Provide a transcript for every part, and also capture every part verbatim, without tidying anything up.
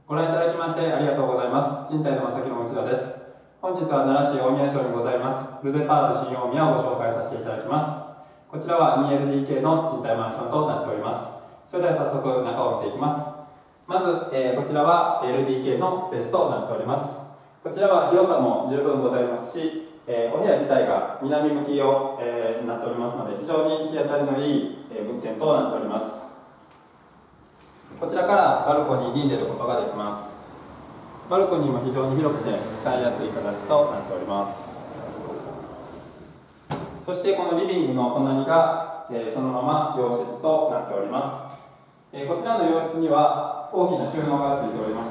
ご覧いただきましてありがとうございます。賃貸の正木の内田です。本日は奈良市大宮町にございますルデパール新大宮をご紹介させていただきます。こちらは ツーエルディーケー の賃貸マンションとなっております。それでは早速中を見ていきます。まず、えー、こちらは エルディーケー のスペースとなっております。こちらは広さも十分ございますし、えー、お部屋自体が南向きを、えー、なっておりますので、非常に日当たりのいい、えー、物件となっております。こちらからバルコニーに出ることができます。バルコニーも非常に広くて使いやすい形となっております。そしてこのリビングの隣が、えー、そのまま洋室となっております。えー、こちらの洋室には大きな収納がついておりまして、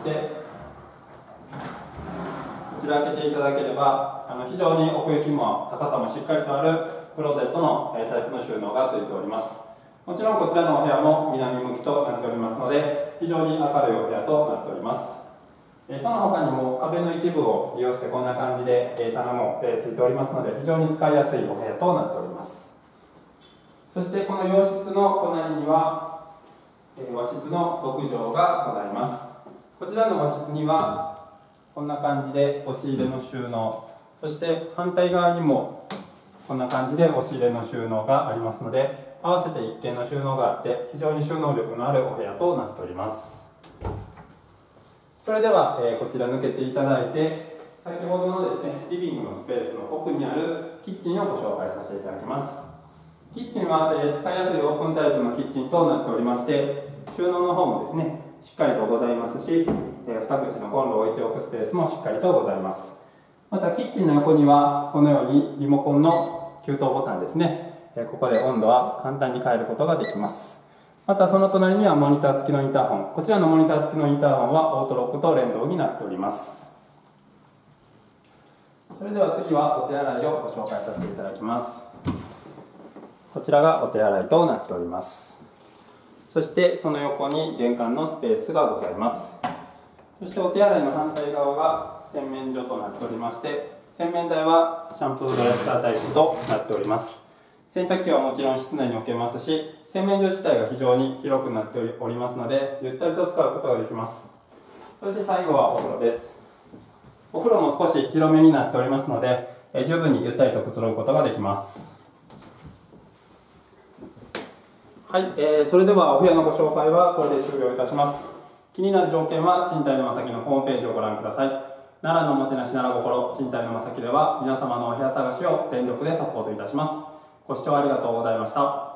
こちら開けていただければあの非常に奥行きも高さもしっかりとあるクローゼットの、えー、タイプの収納がついております。もちろんこちらのお部屋も南向きとなっておりますので、非常に明るいお部屋となっております。えー、その他にも壁の一部を利用してこんな感じで、えー、棚も、えー、ついておりますので、非常に使いやすいお部屋となっております。そしてこの洋室の隣には、えー、和室のろく畳がございます。こちらの和室にはこんな感じで押し入れの収納、そして反対側にもこんな感じで押し入れの収納がありますので、合わせていっけんの収納があって非常に収納力のあるお部屋となっております。それでは、えー、こちら抜けていただいて、先ほどのですねリビングのスペースの奥にあるキッチンをご紹介させていただきます。キッチンは、えー、使いやすいオープンタイプのキッチンとなっておりまして、収納の方もですねしっかりとございますし、えー、二口のコンロを置いておくスペースもしっかりとございます。またキッチンの横にはこのようにリモコンの給湯ボタンですね、ここで温度は簡単に変えることができます。またその隣にはモニター付きのインターホン、こちらのモニター付きのインターホンはオートロックと連動になっております。それでは次はお手洗いをご紹介させていただきます。こちらがお手洗いとなっております。そしてその横に玄関のスペースがございます。そしてお手洗いの反対側が洗面所となっておりまして、洗面台はシャンプードライヤータイプとなっております。洗濯機はもちろん室内に置けますし、洗面所自体が非常に広くなっておりますので、ゆったりと使うことができます。そして最後はお風呂です。お風呂も少し広めになっておりますので、え十分にゆったりとくつろぐことができます。はい、えー、それではお部屋のご紹介はこれで終了いたします。気になる条件は賃貸の正木のホームページをご覧ください。奈良のおもてなし奈良心賃貸の正木では皆様のお部屋探しを全力でサポートいたします。ご視聴ありがとうございました。